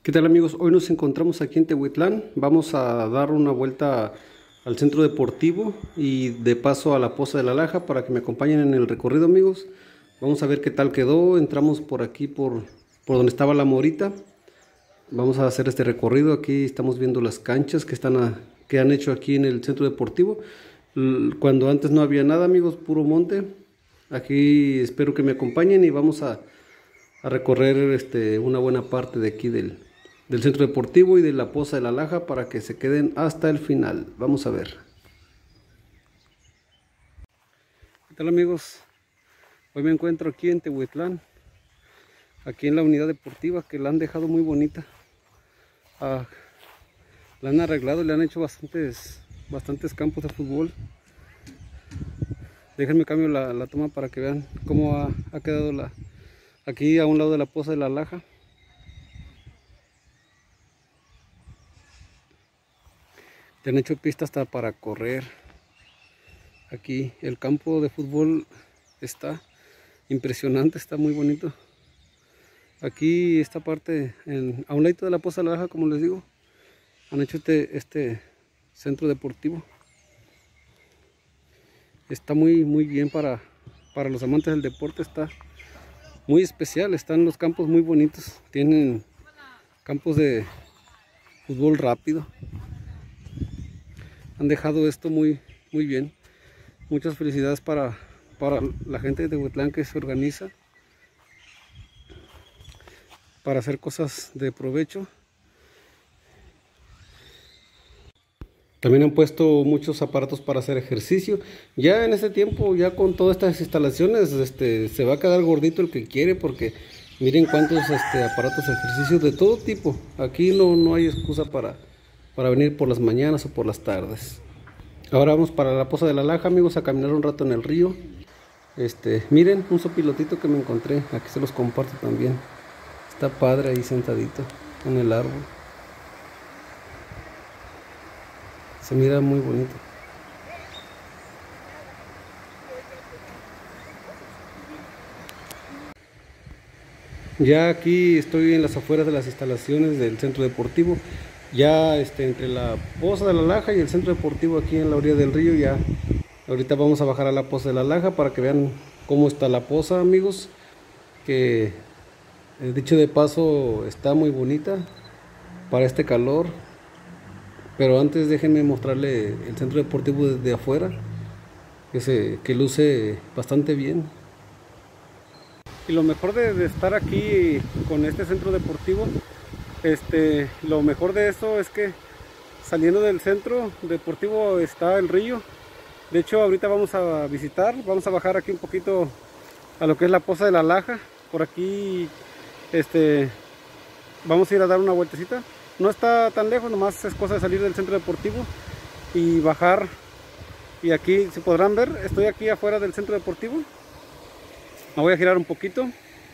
¿Qué tal, amigos? Hoy nos encontramos aquí en Tehuitlán. Vamos a dar una vuelta al centro deportivo y de paso a la Poza de la Laja para que me acompañen en el recorrido, amigos. Vamos a ver qué tal quedó. Entramos por aquí por donde estaba la morita. Vamos a hacer este recorrido. Aquí estamos viendo las canchas que han hecho aquí en el centro deportivo. Cuando antes no había nada, amigos, puro monte. Aquí espero que me acompañen y vamos a recorrer una buena parte de aquí del centro deportivo y de la Poza de la Laja para que se queden hasta el final. Vamos a ver. ¿Qué tal, amigos? Hoy me encuentro aquí en Tehuitlán, aquí en la unidad deportiva, que la han dejado muy bonita. La han arreglado, le han hecho bastantes campos de fútbol. Déjenme cambio la toma para que vean cómo ha quedado aquí a un lado de la Poza de la Laja. Le han hecho pista hasta para correr. Aquí el campo de fútbol está impresionante, está muy bonito. Aquí esta parte, a un ladito de la Poza de la Laja, como les digo, han hecho este centro deportivo. Está muy bien para los amantes del deporte, está muy especial. Están los campos muy bonitos, tienen campos de fútbol rápido. Han dejado esto muy bien. Muchas felicidades para la gente de Tehuitlán que se organiza para hacer cosas de provecho. También han puesto muchos aparatos para hacer ejercicio. Ya en este tiempo, ya con todas estas instalaciones, se va a quedar gordito el que quiere, porque miren cuántos aparatos de ejercicio de todo tipo. Aquí no hay excusa para venir por las mañanas o por las tardes. Ahora vamos para la Poza de la Laja, amigos, a caminar un rato en el río. Miren un sopilotito que me encontré, aquí se los comparto también. Está padre ahí sentadito en el árbol. Se mira muy bonito. Ya aquí estoy en las afueras de las instalaciones del centro deportivo. Ya entre la Poza de la Laja y el centro deportivo aquí en la orilla del río. Ya ahorita vamos a bajar a la Poza de la Laja para que vean cómo está la poza, amigos. Que dicho de paso está muy bonita para este calor. Pero antes déjenme mostrarle el centro deportivo desde afuera, que luce bastante bien. Y lo mejor de estar aquí con este centro deportivo, lo mejor de eso es que saliendo del centro deportivo está el río. De hecho, ahorita vamos a vamos a bajar aquí un poquito a lo que es la Poza de la Laja. Por aquí vamos a ir a dar una vueltecita. No está tan lejos, nomás es cosa de salir del centro deportivo y bajar. Y aquí, si podrán ver, estoy aquí afuera del centro deportivo. Me voy a girar un poquito.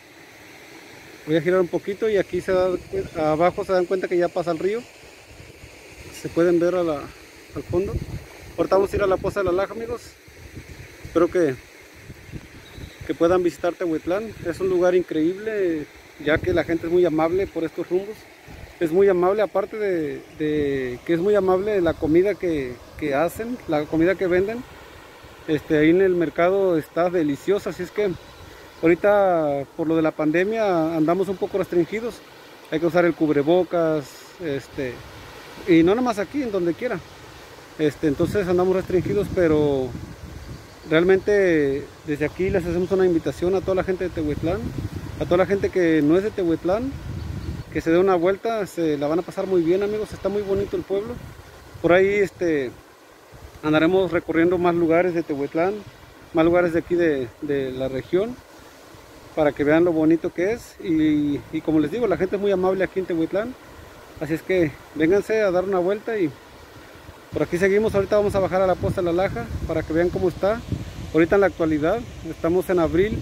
Y aquí abajo se dan cuenta que ya pasa el río. Se pueden ver al fondo. Ahorita vamos a ir a la Poza de la Laja, amigos. Espero que puedan visitar Tehuitlán. Es un lugar increíble, ya que la gente es muy amable por estos rumbos. Es muy amable, aparte de que es muy amable la comida que hacen, la comida que venden. Ahí en el mercado está deliciosa, así es que ahorita por lo de la pandemia andamos un poco restringidos. Hay que usar el cubrebocas, y no nomás aquí, en donde quiera. Entonces andamos restringidos, pero realmente desde aquí les hacemos una invitación a toda la gente de Tehuitlán, a toda la gente que no es de Tehuitlán, que se dé una vuelta. Se la van a pasar muy bien, amigos. Está muy bonito el pueblo. Por ahí andaremos recorriendo más lugares de Tehuitlán, más lugares de aquí de la región, para que vean lo bonito que es. Y como les digo, la gente es muy amable aquí en Tehuitlán, así es que vénganse a dar una vuelta. Y por aquí seguimos. Ahorita vamos a bajar a la Poza de la Laja para que vean cómo está ahorita en la actualidad. Estamos en abril,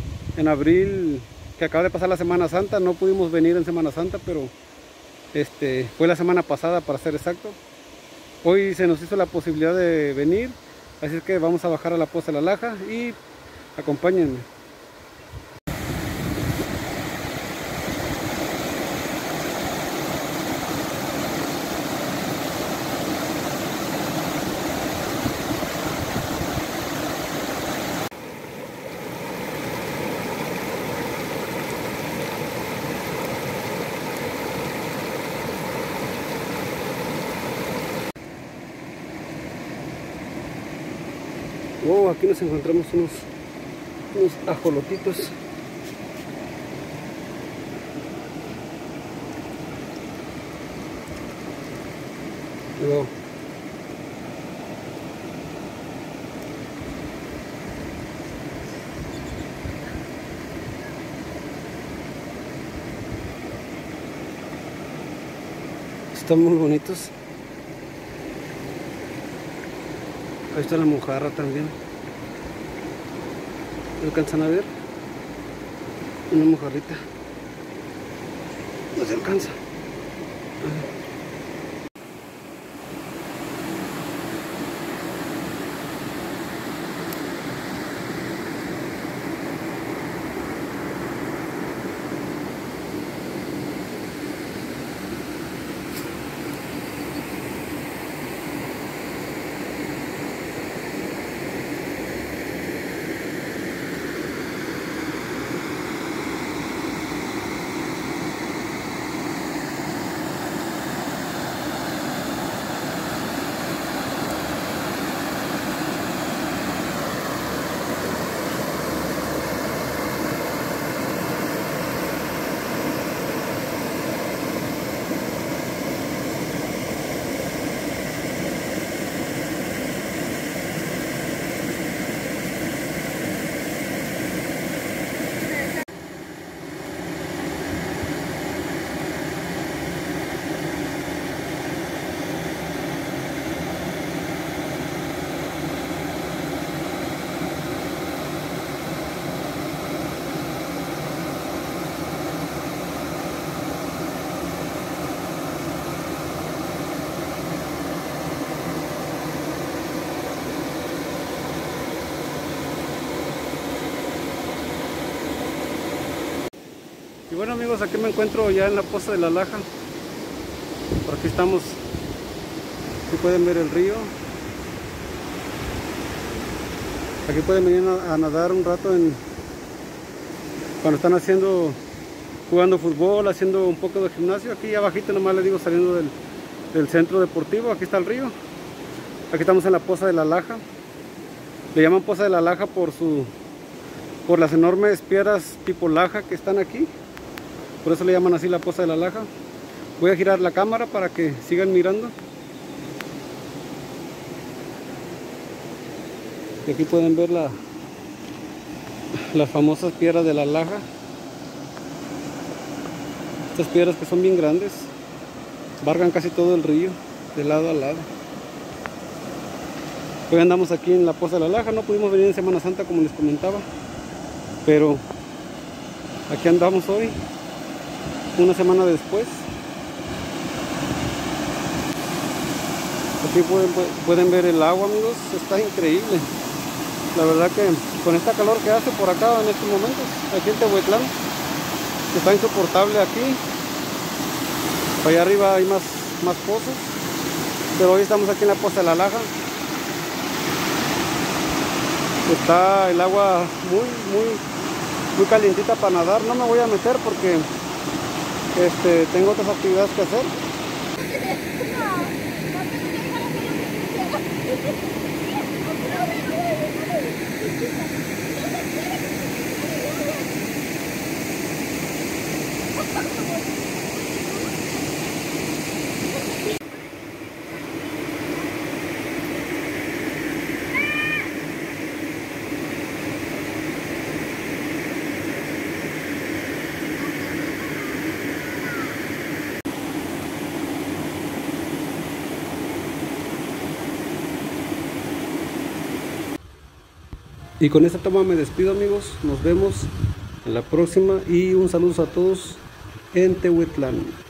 que acaba de pasar la Semana Santa. No pudimos venir en Semana Santa, pero fue la semana pasada, para ser exacto. Hoy se nos hizo la posibilidad de venir, así es que vamos a bajar a la Poza de la Laja y acompáñenme. Oh, aquí nos encontramos unos ajolotitos. Wow. Están muy bonitos. Ahí está la mojarra también. ¿Alcanzan a ver? Una mojarrita. No se alcanza. Y bueno amigos, aquí me encuentro ya en la Poza de la Laja. Por aquí estamos. Aquí pueden ver el río. Aquí pueden venir a nadar un rato cuando están jugando fútbol, haciendo un poco de gimnasio. Aquí abajito nomás les digo, saliendo del centro deportivo. Aquí está el río. Aquí estamos en la Poza de la Laja. Le llaman Poza de la Laja por las enormes piedras tipo laja que están aquí. Por eso le llaman así la Poza de la Laja. Voy a girar la cámara para que sigan mirando. Y aquí pueden ver las famosas piedras de la Laja. Estas piedras que son bien grandes, abarcan casi todo el río, de lado a lado. Hoy andamos aquí en la Poza de la Laja. No pudimos venir en Semana Santa como les comentaba, pero aquí andamos hoy, una semana después. Aquí pueden ver el agua amigos, está increíble. La verdad que con esta calor que hace por acá en estos momentos, aquí en Tehuetlán, está insoportable aquí. Allá arriba hay más pozos, pero hoy estamos aquí en la Poza de la Laja. Está el agua muy calientita para nadar. No me voy a meter porque tengo otras actividades que hacer. Y con esta toma me despido amigos, nos vemos en la próxima y un saludo a todos en Tehuetlán.